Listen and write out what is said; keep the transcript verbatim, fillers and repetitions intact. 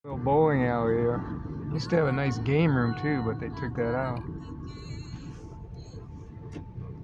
Little bowling alley here. Used to have a nice game room too, but they took that out.